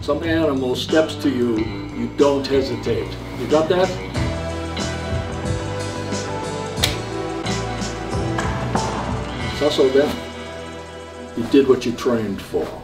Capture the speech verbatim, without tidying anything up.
Some animal steps to you, you don't hesitate. You got that? So then, you did what you trained for.